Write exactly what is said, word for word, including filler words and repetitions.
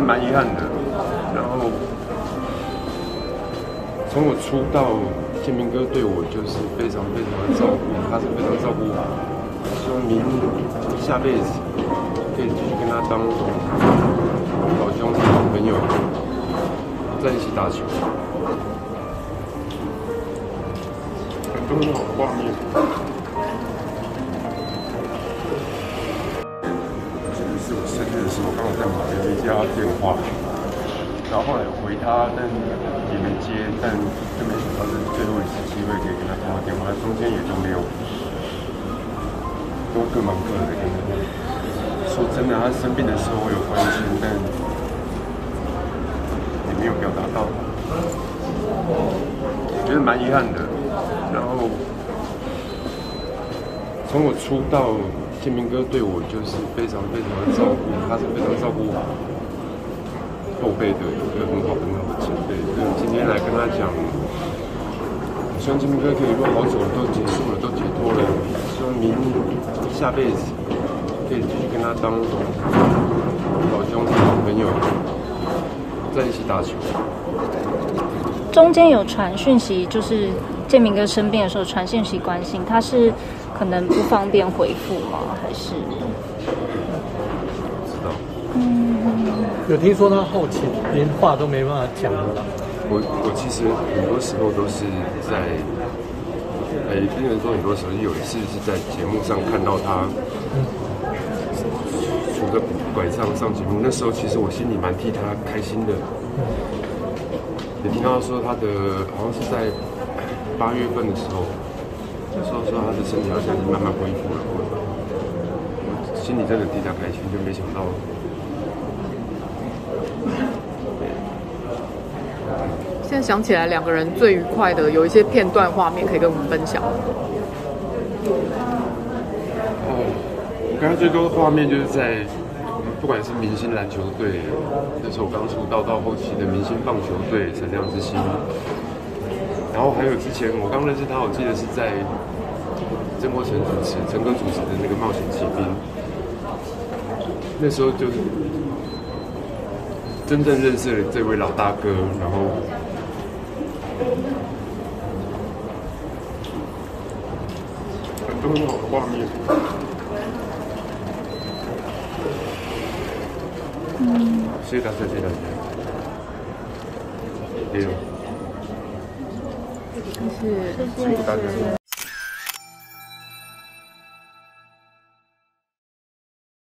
得蛮遗憾的。然后从我出道，建明哥对我就是非常非常的照顾，他是非常照顾我。希望明下辈子可以继续跟他当好兄弟、好朋友，在一起打球。很多很好的画面。是我生日的时候，刚好在忙，也没接他电话，然后后来有回他，但也没接，但就没想到是最后一次机会可以跟他通话电话，中间也就没有，都各忙各的。跟他说真的，他生病的时候我有关心，但也没有表达到，我觉得蛮遗憾的。然后从我出道。建明哥对我就是非常非常的照顾，他是非常照顾后辈的一个很好很好的前辈。所以今天来跟他讲，我希望建明哥可以说好久都结束了，都解脱了，希望明下辈子可以继续跟他当好兄弟、好朋友，在一起打球。 中间有传讯息，就是建明哥生病的时候传讯息关心，他是可能不方便回复吗？还是？ 知道。 嗯。 有听说他后期连话都没办法讲了啦。 我我其实很多时候都是在，呃，病人说很多时候有一次是在节目上看到他，拄着拐杖上节目，那时候其实我心里蛮替他开心的。也听到说他的好像是在八月份的时候，那时候说他的身体好像是慢慢恢复了，我心里真的替他开心，就没想到。 现在想起来，两个人最愉快的有一些片段画面可以跟我们分享。 哦，我刚才最多的画面就是在。不管是明星篮球队，那时候我刚出道到后期的明星棒球队闪亮之星，然后还有之前我刚认识他，我记得是在曾国成主持、陈哥主持的那个《冒险骑兵》，那时候就是真正认识了这位老大哥，然后很多很好的画面。 嗯， 谢谢大家，谢谢大家。加油！ 谢谢， 辛苦大家。